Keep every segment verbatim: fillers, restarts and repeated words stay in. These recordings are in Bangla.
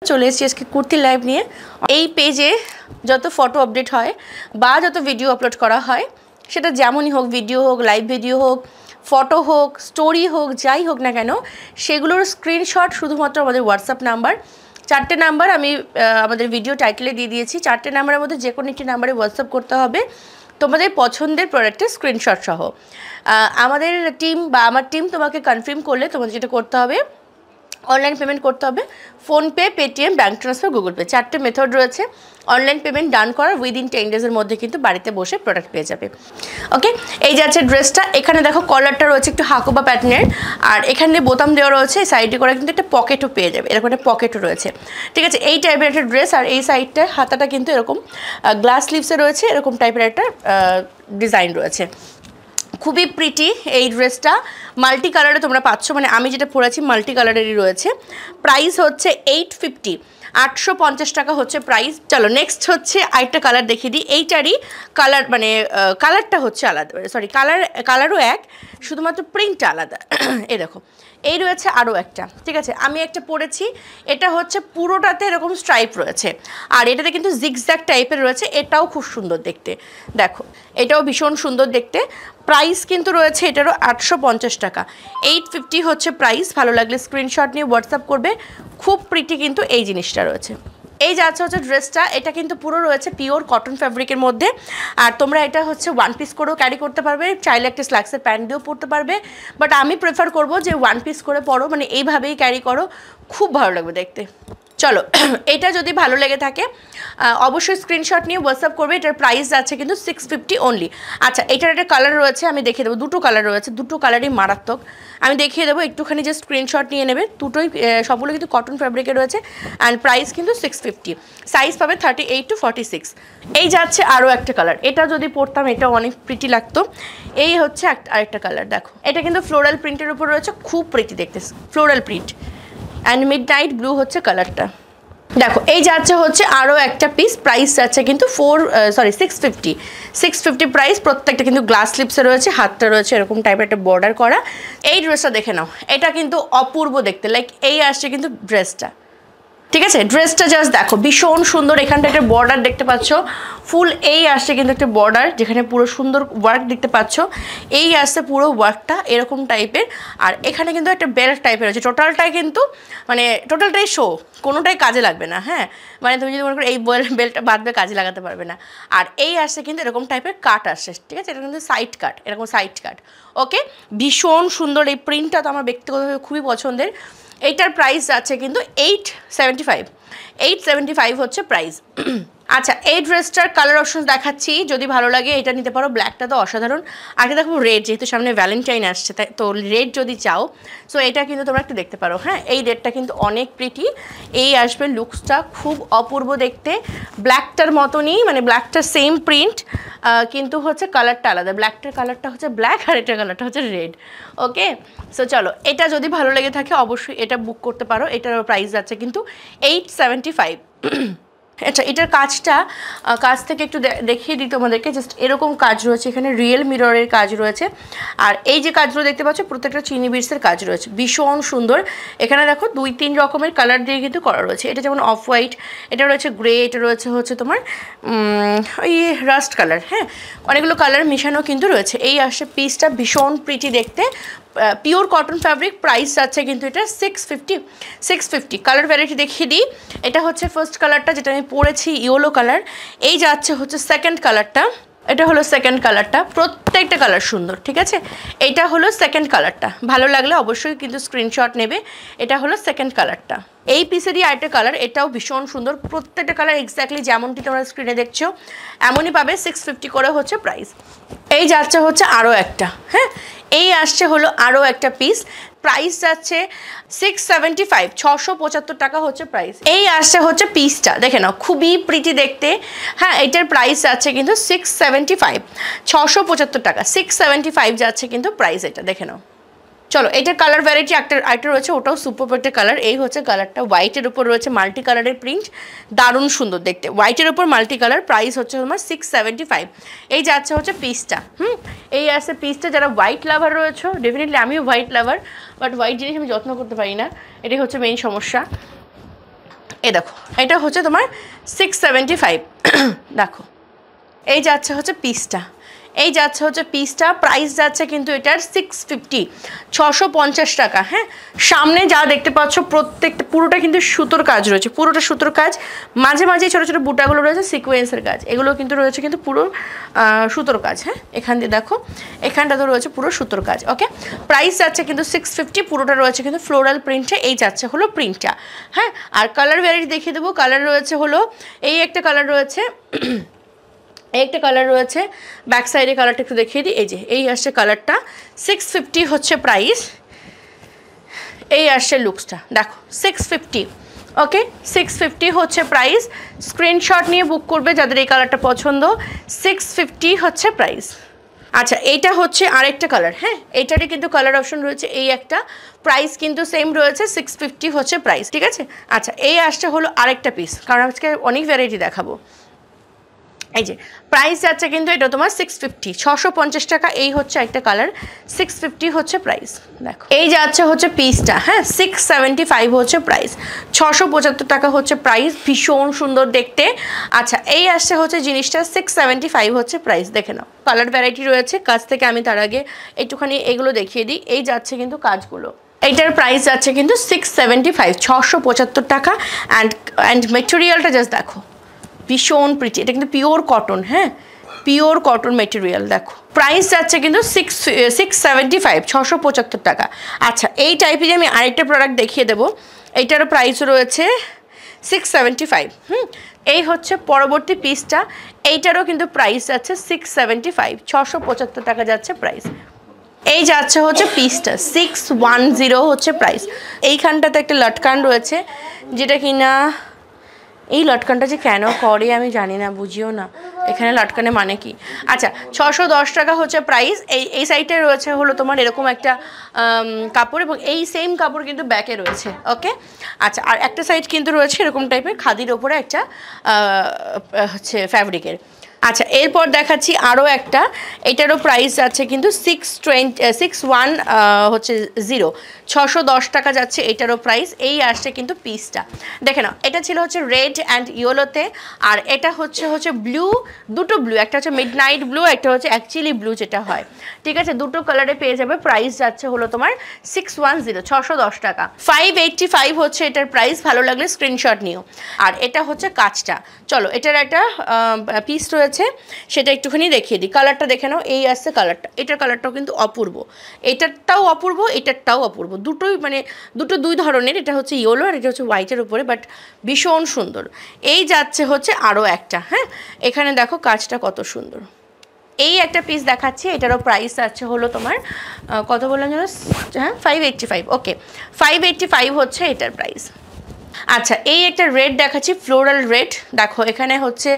চলে এসেছি আজকে কুর্তি লাইভ নিয়ে। এই পেজে যত ফটো আপডেট হয় বা যত ভিডিও আপলোড করা হয় সেটা যেমনই হোক, ভিডিও হোক, লাইভ ভিডিও হোক, ফটো হোক, স্টোরি হোক, যাই হোক না কেন, সেগুলোর স্ক্রিনশট শুধুমাত্র আমাদের হোয়াটসঅ্যাপ নাম্বার, চারটে নাম্বার আমি আমাদের ভিডিও টাইটেলে দিয়ে দিয়েছি। চারটে নাম্বারের মধ্যে যে কোনো একটি নাম্বারে হোয়াটসঅ্যাপ করতে হবে তোমাদের পছন্দের প্রোডাক্টের স্ক্রিনশট সহ। আমাদের টিম বা আমার টিম তোমাকে কনফার্ম করলে তোমাদের যেটা করতে হবে, অনলাইন পেমেন্ট করতে হবে। PhonePe, Paytm, bank transfer, Google Pay, চারটে মেথড রয়েছে। অনলাইন পেমেন্ট ডান করার উইদিন টেন ডেজের মধ্যে কিন্তু বাড়িতে বসে প্রোডাক্ট পেয়ে যাবে। ওকে, এই যাচ্ছে ড্রেসটা। এখানে দেখো কলারটা রয়েছে একটু হাকুবা প্যাটার্নের, আর এখানে বোতাম দেওয়া রয়েছে। সাইডে করে কিন্তু একটা পকেটও পেয়ে যাবে, এরকম একটা পকেটও রয়েছে। ঠিক আছে, এই টাইপের একটা ড্রেস। আর এই সাইডটা হাতাটা কিন্তু এরকম গ্লাস স্লিভসে রয়েছে, এরকম টাইপের একটা ডিজাইন রয়েছে। খুবই প্রিটি এই ড্রেসটা, মাল্টি কালারে তোমরা পাচ্ছ, মানে আমি যেটা পরেছি মাল্টি কালারেরই রয়েছে। প্রাইস হচ্ছে এইট ফিফটি, আটশো পঞ্চাশ টাকা হচ্ছে প্রাইস। চলো নেক্সট হচ্ছে আরেকটা কালার দেখিয়ে দিই। এইটারই কালার মানে কালারটা হচ্ছে আলাদা, সরি কালার কালারও এক, শুধুমাত্র প্রিন্টটা আলাদা। এই দেখো, এই রয়েছে আরও একটা। ঠিক আছে, আমি একটা পরেছি, এটা হচ্ছে পুরোটাতে এরকম স্ট্রাইপ রয়েছে, আর এটাতে কিন্তু জিগজ্যাগ টাইপের রয়েছে। এটাও খুব সুন্দর দেখতে, দেখো এটাও ভীষণ সুন্দর দেখতে। প্রাইস কিন্তু রয়েছে এটারও আটশো পঞ্চাশ টাকা, এইট ফিফটি হচ্ছে প্রাইস। ভালো লাগলে স্ক্রিনশট নিয়ে হোয়াটসঅ্যাপ করবে। খুব প্রিটি কিন্তু এই জিনিসটা রয়েছে। এই যাচ্ছে হচ্ছে ড্রেসটা, এটা কিন্তু পুরো রয়েছে পিওর কটন ফ্যাব্রিকের মধ্যে। আর তোমরা এটা হচ্ছে ওয়ান পিস করেও ক্যারি করতে পারবে, চাইলে একটা স্ল্যাক্সের প্যান্ট দিয়েও পরতে পারবে, বাট আমি প্রেফার করব যে ওয়ান পিস করে পরো, মানে এইভাবেই ক্যারি করো, খুব ভালো লাগবে দেখতে। চলো, এটা যদি ভালো লেগে থাকে অবশ্যই স্ক্রিনশট নিয়ে হোয়াটসঅ্যাপ করবে। এটার প্রাইস যাচ্ছে কিন্তু সিক্স ফিফটি অনলি। আচ্ছা, এটার একটা কালার রয়েছে, আমি দেখিয়ে দেবো। দুটো কালার রয়েছে, দুটো কালারই মারাত্মক, আমি দেখিয়ে দেবো। একটুখানি যে স্ক্রিনশট নিয়ে নেবে। দুটোই সবগুলো কিন্তু কটন ফ্যাব্রিকে রয়েছে, অ্যান্ড প্রাইস কিন্তু সিক্স ফিফটি। সাইজ পাবে thirty eight to forty six. এই যাচ্ছে আরও একটা কালার, এটা যদি পরতাম এটা অনেক প্রিটি লাগতো। এই হচ্ছে একটা আরেকটা কালার, দেখো এটা কিন্তু ফ্লোরাল প্রিন্টের উপর রয়েছে, খুব প্রিটি দেখতে, floral print, and midnight blue হচ্ছে কালারটা। দেখো এই যাচ্ছে হচ্ছে আরও একটা পিস, প্রাইস যাচ্ছে কিন্তু four sorry six fifty six fifty price. প্রত্যেকটা কিন্তু গ্লাস স্লিপসে রয়েছে, হাতটা রয়েছে এরকম টাইপের একটা বর্ডার করা। এই ড্রেসটা দেখে নাও, এটা কিন্তু অপূর্ব দেখতে, লাইক এই আসছে কিন্তু ড্রেসটা। ঠিক আছে, ড্রেসটা জাস্ট দেখো, ভীষণ সুন্দর। এখানটা একটা বর্ডার দেখতে পাচ্ছ, ফুল এই আসছে কিন্তু একটা বর্ডার, যেখানে পুরো সুন্দর ওয়ার্ক দেখতে পাচ্ছ। এই আসছে পুরো ওয়ার্কটা এরকম টাইপের, আর এখানে কিন্তু একটা বেল্ট টাইপের আছে। টোটালটাই কিন্তু মানে টোটালটাই শো, কোনোটাই কাজে লাগবে না। হ্যাঁ, মানে তুমি যদি মনে করো এই বেল্টটা বাঁধবে, কাজে লাগাতে পারবে না। আর এই আসছে কিন্তু এরকম টাইপের কাট আসছে। ঠিক আছে, এটা কিন্তু সাইড কাট, এরকম সাইড কাট। ওকে, ভীষণ সুন্দর এই প্রিন্টটা, তো আমার ব্যক্তিগতভাবে খুবই পছন্দের। এইটার প্রাইস আছে কিন্তু eight seventy five eight seventy five হচ্ছে প্রাইস। আচ্ছা, এই ড্রেসটার কালার অপশন দেখাচ্ছি, যদি ভালো লাগে এটা নিতে পারো। ব্ল্যাকটা তো অসাধারণ। আগে দেখো রেড, যেহেতু সামনে ভ্যালেন্টাইন আসছে, তাই তো রেড যদি চাও সো এটা কিন্তু তোমরা একটু দেখতে পারো। হ্যাঁ, এই রেডটা কিন্তু অনেক প্রিটি। এই আসবে, লুকসটা খুব অপূর্ব দেখতে, ব্ল্যাকটার মতনই, মানে ব্ল্যাকটার সেম প্রিন্ট, কিন্তু হচ্ছে কালারটা আলাদা। ব্ল্যাকটার কালারটা হচ্ছে ব্ল্যাক, আর এটার কালারটা হচ্ছে রেড। ওকে, সো চলো, এটা যদি ভালো লেগে থাকে অবশ্যই এটা বুক করতে পারো। এটার প্রাইস যাচ্ছে কিন্তু এইট সেভেন্টি ফাইভ। আচ্ছা, এটার কাজটা কাজ থেকে একটু দেখিয়ে দিই তোমাদেরকে। জাস্ট এরকম কাজ রয়েছে, এখানে রিয়েল মিররের কাজ রয়েছে। আর এই যে কাজগুলো দেখতে পাচ্ছ প্রত্যেকটা চিনি বিটসের কাজ রয়েছে, ভীষণ সুন্দর। এখানে দেখো দুই তিন রকমের কালার দিয়ে কিন্তু করা রয়েছে। এটা যেমন অফ হোয়াইট, এটা রয়েছে গ্রে, এটা রয়েছে হচ্ছে তোমার ওই রাস্ট কালার। হ্যাঁ, অনেকগুলো কালার মিশানো কিন্তু রয়েছে। এই আসছে পিসটা, ভীষণ প্রিটি দেখতে, পিওর কটন ফ্যাব্রিক। প্রাইস আছে কিন্তু এটা six fifty six fifty colour variety দেখিয়ে দিই। এটা হচ্ছে ফার্স্ট কালারটা, যেটা আমি পরেছি ইয়েলো কালার। এই যাচ্ছে হচ্ছে সেকেন্ড কালারটা, এটা হলো সেকেন্ড কালারটা। প্রত্যেকটা কালার সুন্দর। ঠিক আছে, এটা হলো সেকেন্ড কালারটা। ভালো লাগলে অবশ্যই কিন্তু স্ক্রিনশট নেবে। এটা হলো সেকেন্ড কালারটা। এই পিসেরই আরেকটা কালার, এটাও ভীষণ সুন্দর। প্রত্যেকটা কালার এক্স্যাক্টলি যেমনটি তোমরা স্ক্রিনে দেখছো এমনই পাবে। সিক্স ফিফটি করে হচ্ছে প্রাইস। এই যাচ্ছে হচ্ছে আরও একটা। হ্যাঁ, এই আসছে হলো আরও একটা পিস, প্রাইস যাচ্ছে সিক্স সেভেন্টি ফাইভ ছশো পঁচাত্তর টাকা হচ্ছে প্রাইস। এই আসছে হচ্ছে পিসটা, দেখে নাও খুবই প্রিটি দেখতে। হ্যাঁ, এটার প্রাইস যাচ্ছে কিন্তু সিক্স সেভেন্টি ফাইভ ছশো পঁচাত্তর টাকা সিক্স সেভেন্টি ফাইভ যাচ্ছে কিন্তু প্রাইস। এটা দেখে নাও। চলো, এটার কালার ভ্যারাইটি একটা একটা রয়েছে, ওটাও সুপার একটা কালার। এই হচ্ছে কালারটা, হোয়াইটের উপর রয়েছে মাল্টি কালারের প্রিন্ট, দারুণ সুন্দর দেখতে। হোয়াইটের উপর মাল্টি কালার, প্রাইস হচ্ছে তোমার সিক্স সেভেন্টি ফাইভ। এই যাচ্ছে হচ্ছে পিসটা। হুম, এই আসছে পিসটা। যারা হোয়াইট লাভার রয়েছে, ডেফিনেটলি আমিও হোয়াইট লাভার, বাট হোয়াইট জিনিস আমি যত্ন করতে পারি না, এটাই হচ্ছে মেইন সমস্যা। এই দেখো এটা হচ্ছে তোমার সিক্স সেভেন্টি ফাইভ দেখো এই যাচ্ছে হচ্ছে পিসটা এই যাচ্ছে হচ্ছে পিসটা প্রাইস যাচ্ছে কিন্তু এটার সিক্স ফিফটি ছশো পঞ্চাশ টাকা হ্যাঁ সামনে যা দেখতে পাচ্ছ প্রত্যেকটা পুরোটা কিন্তু সুতোর কাজ রয়েছে পুরোটা সুতোর কাজ মাঝে মাঝে ছোটো ছোটো বুটাগুলো রয়েছে সিকোয়েন্সের কাজ এগুলো কিন্তু রয়েছে কিন্তু পুরো সুতোর কাজ হ্যাঁ এখান দিয়ে দেখো এখানটা তো রয়েছে পুরো সুতোর কাজ ওকে প্রাইস যাচ্ছে কিন্তু সিক্স ফিফটি পুরোটা রয়েছে কিন্তু ফ্লোরাল প্রিন্টে এই যাচ্ছে হলো প্রিন্টটা হ্যাঁ আর কালার ভ্যারাইটি দেখিয়ে দেবো কালার রয়েছে হলো এই একটা কালার রয়েছে একটা কালার রয়েছে ব্যাক সাইডে কালারটা একটু দেখিয়ে দিই এই যে এই আসছে কালারটা সিক্স ফিফটি হচ্ছে প্রাইস এই আসছে লুকসটা দেখো six fifty okay six fifty হচ্ছে প্রাইস স্ক্রিনশট নিয়ে বুক করবে যাদের এই কালারটা পছন্দ সিক্স ফিফটি হচ্ছে প্রাইস আচ্ছা এইটা হচ্ছে আরেকটা কালার হ্যাঁ এইটারই কিন্তু কালার অপশন রয়েছে এই একটা প্রাইস কিন্তু সেম রয়েছে সিক্স ফিফটি হচ্ছে প্রাইস ঠিক আছে আচ্ছা এই আসছে হলো আরেকটা পিস কারণ আজকে অনেক ভ্যারাইটি দেখাবো এই যে প্রাইস যাচ্ছে কিন্তু এটা তোমার সিক্স ফিফটি ছশো পঞ্চাশ টাকা এই হচ্ছে একটা কালার সিক্স ফিফটি হচ্ছে প্রাইস দেখো এই যাচ্ছে হচ্ছে পিসটা হ্যাঁ সিক্স সেভেন্টি ফাইভ হচ্ছে প্রাইস ছশো পঁচাত্তর টাকা হচ্ছে প্রাইস ভীষণ সুন্দর দেখতে আচ্ছা এই আসছে হচ্ছে জিনিসটা সিক্স সেভেন্টি ফাইভ হচ্ছে প্রাইস দেখে নাও কালার ভ্যারাইটি রয়েছে কাজ থেকে আমি তার আগে একটুখানি এগুলো দেখিয়ে দিই এই যাচ্ছে কিন্তু কাজগুলো এইটার প্রাইস যাচ্ছে কিন্তু সিক্স সেভেন্টি ফাইভ ছশো পঁচাত্তর টাকা অ্যান্ড অ্যান্ড মেটেরিয়ালটা জাস্ট দেখো ভীষণ প্রিটি এটা কিন্তু পিওর কটন হ্যাঁ পিওর কটন মেটেরিয়াল দেখো প্রাইস যাচ্ছে কিন্তু সিক্স সিক্স সেভেন্টি ফাইভ ছশো পঁচাত্তর টাকা আচ্ছা এই টাইপের আমি আরেকটা প্রোডাক্ট দেখিয়ে দেবো এইটারও প্রাইস রয়েছে সিক্স সেভেন্টি ফাইভ হুম এই হচ্ছে পরবর্তী পিসটা এইটারও কিন্তু প্রাইস যাচ্ছে সিক্স সেভেন্টি ফাইভ ছশো পঁচাত্তর টাকা যাচ্ছে প্রাইস এই যাচ্ছে হচ্ছে পিসটা সিক্স ওয়ান জিরো হচ্ছে প্রাইস এইখানটাতে একটা লটকান রয়েছে যেটা কিনা এই লটকানটা যে কেন করে আমি জানি না বুঝিও না এখানে লটকানে মানে কি আচ্ছা ছশো দশ টাকা হচ্ছে প্রাইস এই এই সাইডটায় রয়েছে হলো তোমার এরকম একটা কাপড় এবং এই সেম কাপড় কিন্তু ব্যাকে রয়েছে ওকে আচ্ছা আর একটা সাইড কিন্তু রয়েছে এরকম টাইপের খাদির ওপরে একটা হচ্ছে ফ্যাব্রিকের আচ্ছা এরপর দেখাচ্ছি আরও একটা এটারও প্রাইস যাচ্ছে কিন্তু সিক্স টোয়েন্টি সিক্স ওয়ান হচ্ছে জিরো ছশো দশ টাকা যাচ্ছে এটারও প্রাইস এই আসছে কিন্তু পিসটা দেখে নাও এটা ছিল হচ্ছে রেড অ্যান্ড ইয়েলোতে আর এটা হচ্ছে হচ্ছে ব্লু দুটো ব্লু একটা হচ্ছে মিড নাইট ব্লু একটা হচ্ছে অ্যাকচুয়ালি ব্লু যেটা হয় ঠিক আছে দুটো কালারে পেয়ে যাবে প্রাইস যাচ্ছে হলো তোমার সিক্স ওয়ান জিরো ছশো দশ টাকা ফাইভ এইটটি ফাইভ হচ্ছে এটার প্রাইস ভালো লাগলে স্ক্রিনশট নিও আর এটা হচ্ছে কাজটা চলো এটার একটা পিস রয়েছে সেটা একটুখানি দেখিয়ে দিই কালারটা দেখে নাও এই আসছে কালারটা এটার কালারটাও কিন্তু অপূর্ব এটারটাও অপূর্ব এটারটাও অপূর্ব দুটোই মানে দুটো দুই ধরনের এটা হচ্ছে ইয়েলো আর এটা হচ্ছে হোয়াইটের উপরে বাট ভীষণ সুন্দর এই যাচ্ছে হচ্ছে আরও একটা হ্যাঁ এখানে দেখো কাজটা কত সুন্দর এই একটা পিস দেখাচ্ছি এটারও প্রাইস আছে হলো তোমার কত বললাম যেন হ্যাঁ five eighty five okay five eighty five হচ্ছে এটার প্রাইস আচ্ছা এই একটা রেড দেখাচ্ছি ফ্লোরাল রেড দেখো এখানে হচ্ছে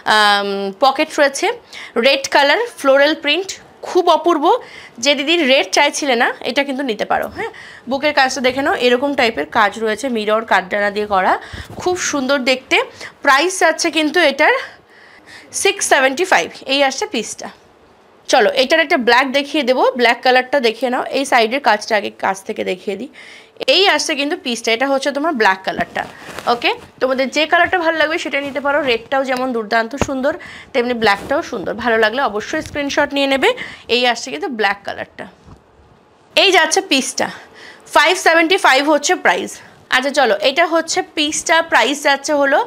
পকেট রয়েছে রেড কালার ফ্লোরাল প্রিন্ট খুব অপূর্ব যে দিদি রেড চাইছিলে না এটা কিন্তু নিতে পারো হ্যাঁ বুকের কাজটা দেখে নাও এরকম টাইপের কাজ রয়েছে মিরর কাঠডানা দিয়ে করা খুব সুন্দর দেখতে প্রাইস আছে কিন্তু এটার সিক্স সেভেন্টি ফাইভ এই আসছে পিসটা চলো এটার একটা ব্ল্যাক দেখিয়ে দেবো ব্ল্যাক কালারটা দেখিয়ে নাও এই সাইডের কাজটা আগে কাছ থেকে দেখিয়ে দিই এই আসছে কিন্তু পিসটা এটা হচ্ছে তোমার ব্ল্যাক কালারটা ওকে তোমাদের যে কালারটা ভালো লাগবে সেটা নিতে পারো রেডটাও যেমন দুর্দান্ত সুন্দর তেমনি ব্ল্যাকটাও সুন্দর ভালো লাগলে অবশ্যই স্ক্রিনশট নিয়ে নেবে এই আসছে কিন্তু ব্ল্যাক কালারটা এই যাচ্ছে পিসটা ফাইভ সেভেন্টি ফাইভ হচ্ছে প্রাইস আচ্ছা চলো এটা হচ্ছে পিসটা প্রাইস যাচ্ছে হলো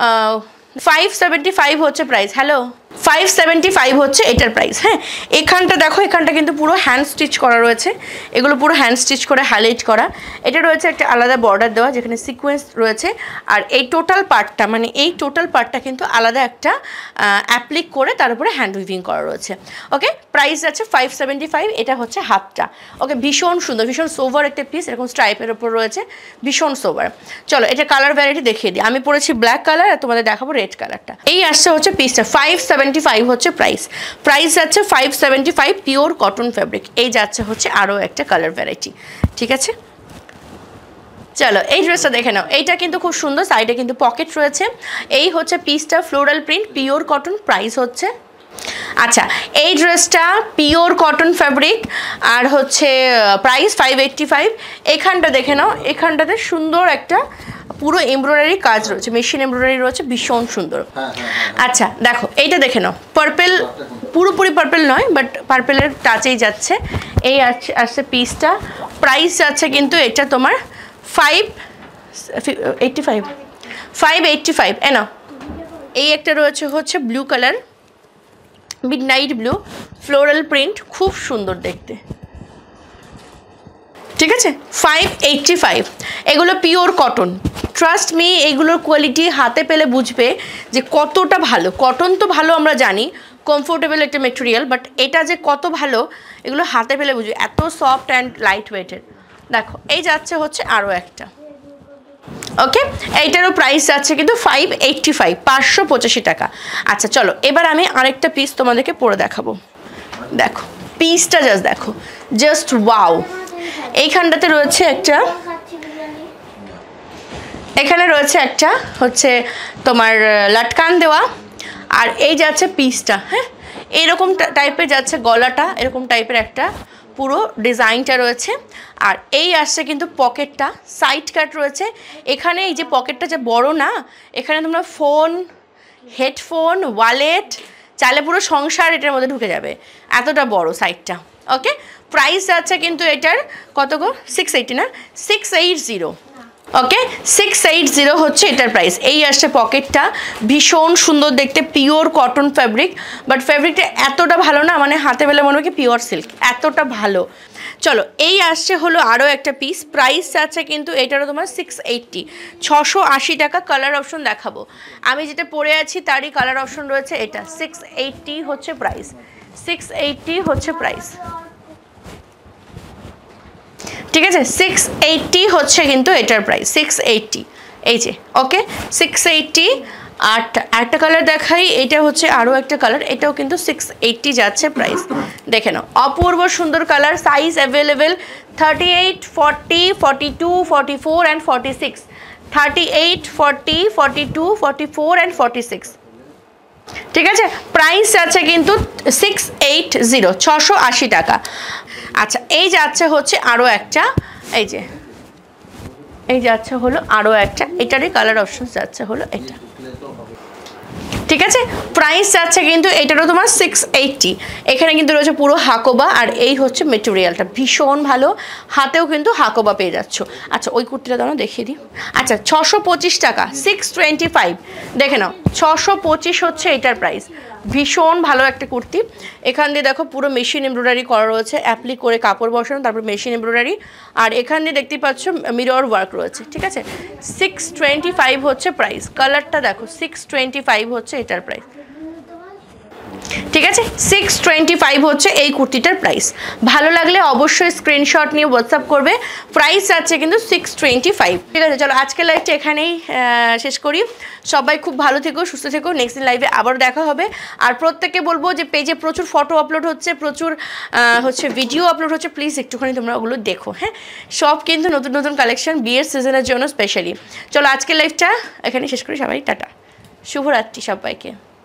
ফাইভ সেভেন্টি ফাইভ হচ্ছে price hello five seventy five হচ্ছে এটার প্রাইস হ্যাঁ এখানটা দেখো এখানটা কিন্তু পুরো হ্যান্ড স্টিচ করা রয়েছে এগুলো পুরো হ্যান্ড স্টিচ করে হাইলাইট করা এটা রয়েছে একটা আলাদা বর্ডার দেওয়া যেখানে সিকোয়েন্স রয়েছে আর এই টোটাল পার্টটা মানে এই টোটাল পার্টটা কিন্তু আলাদা একটা অ্যাপ্লিক করে তার উপরে হ্যান্ড উইভিং করা রয়েছে ওকে প্রাইস আছে ফাইভ সেভেন্টি ফাইভ এটা হচ্ছে হাফটা ওকে ভীষণ সুন্দর ভীষণ সোভার একটা পিস এরকম স্ট্রাইপের ওপর রয়েছে ভীষণ সোভার চলো এটা কালার ভ্যারাইটি দেখিয়ে দিই আমি পরেছি ব্ল্যাক কালার আর তোমাদের দেখাবো রেড কালারটা এই আসছে হচ্ছে পিসটা ফাইভ সেভেন্টি ফাইভ হচ্ছে প্রাইস প্রাইস যাচ্ছে five seventy five pure cotton fabric এই যাচ্ছে হচ্ছে আরও একটা কালার ভ্যারাইটি ঠিক আছে চলো এই ড্রেসটা দেখে নাও এইটা কিন্তু খুব সুন্দর সাইডে কিন্তু পকেট রয়েছে এই হচ্ছে পিসটা floral print pure cotton price হচ্ছে আচ্ছা এই ড্রেসটা পিওর কটন ফ্যাব্রিক আর হচ্ছে প্রাইস ফাইভ এইটটি ফাইভ। এখানটা দেখে নাও, এখানটাতে সুন্দর একটা পুরো এমব্রয়ডারি কাজ রয়েছে, মেশিন এমব্রয়ডারি রয়েছে, ভীষণ সুন্দর। আচ্ছা দেখো এইটা দেখে নাও, পার্পেল, পুরোপুরি পার্পেল নয় বাট পার্পেলের টাচেই যাচ্ছে। এই আসছে আসছে পিসটা, প্রাইস যাচ্ছে কিন্তু এটা তোমার five eighty five five eighty five এ না। এই একটা রয়েছে হচ্ছে blue colour, midnight blue, floral print, খুব সুন্দর দেখতে, ঠিক আছে, ফাইভ এইটটি ফাইভ। এগুলো পিওর কটন, ট্রাস্ট মি এগুলোর কোয়ালিটি হাতে পেলে বুঝবে যে কতটা ভালো। কটন তো ভালো আমরা জানি, কমফোর্টেবল একটা মেটেরিয়াল, বাট এটা যে কত ভালো এগুলো হাতে পেলে বুঝবে, এত সফট অ্যান্ড লাইট ওয়েটের। দেখো এই যাচ্ছে হচ্ছে আরও একটা, ওকে, এইটারও প্রাইস যাচ্ছে কিন্তু ফাইভ এইটটি ফাইভ, পাঁচশো পঁচাশি টাকা। আচ্ছা চলো এবার আমি আরেকটা পিস তোমাদেরকে পরে দেখাবো। দেখো পিসটা জাস্ট দেখো, জাস্ট ওয়াও। এইখানটাতে রয়েছে একটা, এখানে রয়েছে একটা হচ্ছে তোমার লাটকান দেওয়া, আর এই যাচ্ছে পিসটা, হ্যাঁ এরকম টাইপের যাচ্ছে গলাটা, এরকম টাইপের একটা পুরো ডিজাইনটা রয়েছে। আর এই আসছে কিন্তু পকেটটা, সাইড কাট রয়েছে। এখানে এই যে পকেটটা যে বড় না, এখানে তোমরা ফোন, হেডফোন, ওয়ালেট চাইলে পুরো সংসার এটার মধ্যে ঢুকে যাবে, এতটা বড় সাইডটা। ওকে, প্রাইস যাচ্ছে কিন্তু এটার কত গো, সিক্স এইটি না, six eight zero. Okay, six eight zero হচ্ছে এটার প্রাইস। এই আসছে পকেটটা, ভীষণ সুন্দর দেখতে, পিওর কটন ফ্যাব্রিক, বাট ফ্যাব্রিকটা এতটা ভালো না, মানে হাতে বেলে মনে হয় কি পিওর সিল্ক, এতটা ভালো। চলো এই আসছে হলো আরও একটা পিস, প্রাইস আছে কিন্তু এটারও তোমার সিক্স এইটটি, ছশো আশি টাকা। কালার অপশন দেখাবো, আমি যেটা পরে আছি তারই কালার অপশন রয়েছে। এটা সিক্স এইটটি হচ্ছে প্রাইস, সিক্স এইটটি হচ্ছে প্রাইস, ঠিক আছে, সিক্স এইটটি হচ্ছে কিন্তু এটার প্রাইস, সিক্স এইটটি, এই যে ওকে সিক্স এইটটি। আর একটা কালার দেখাই, এটা হচ্ছে আরও একটা কালার, এটাও কিন্তু সিক্স এইটটি যাচ্ছে প্রাইস। দেখে নাও অপূর্ব সুন্দর colour, size available thirty eight, forty, forty two, forty four and forty six, thirty eight, forty, forty two, forty four and forty six, ঠিক আছে। প্রাইস আছে কিন্তু সিক্স এইট জিরো, ছশো আশি টাকা। আচ্ছা এই যাচ্ছে হচ্ছে আরও একটা, এই যে এই যাচ্ছে হলো আরও একটা, এটারই কালার অপশন যাচ্ছে হলো এটা, ঠিক আছে। প্রাইস যাচ্ছে কিন্তু এটারও তোমার সিক্স এইটটি। এখানে কিন্তু রয়েছে পুরো হাকোবা, আর এই হচ্ছে মেটেরিয়ালটা ভীষণ ভালো, হাতেও কিন্তু হাকোবা পেয়ে যাচ্ছ। আচ্ছা ওই কুর্তিটা দাও দেখিয়ে দিই। আচ্ছা ছশো পঁচিশ টাকা, সিক্স টোয়েন্টি ফাইভ, দেখে নাও ছশো পঁচিশ হচ্ছে এটার প্রাইস, ভীষণ ভালো একটা কুর্তি। এখান দিয়ে দেখো পুরো মেশিন এমব্রয়ডারি করা রয়েছে, অ্যাপ্লিক করে কাপড় বসানো, তারপর মেশিন এমব্রয়ডারি, আর এখান দিয়ে দেখতেই পাচ্ছ মিরর ওয়ার্ক রয়েছে, ঠিক আছে। সিক্স টোয়েন্টি ফাইভ হচ্ছে প্রাইস, কালারটা দেখো, সিক্স টোয়েন্টি ফাইভ হচ্ছে এটার প্রাইস, ঠিক আছে, সিক্স টোয়েন্টি ফাইভ হচ্ছে এই কুর্তিটার প্রাইস। ভালো লাগলে অবশ্যই স্ক্রিনশট নিয়ে হোয়াটসঅ্যাপ করবে, প্রাইস আছে কিন্তু সিক্স টোয়েন্টি ফাইভ, ঠিক আছে। চলো আজকের লাইভটা এখানেই শেষ করি, সবাই খুব ভালো থেকো, সুস্থ থেকো, নেক্সট দিন লাইভে আবার দেখা হবে। আর প্রত্যেককে বলবো যে পেজে প্রচুর ফটো আপলোড হচ্ছে, প্রচুর হচ্ছে ভিডিও আপলোড হচ্ছে, প্লিজ একটুখানি তোমরা ওগুলো দেখো, হ্যাঁ সব কিন্তু নতুন নতুন কালেকশন বিয়ের সিজনের জন্য স্পেশালি। চলো আজকের লাইভটা এখানে শেষ করি, সবাই টাটা, শুভরাত্রি সবাইকে।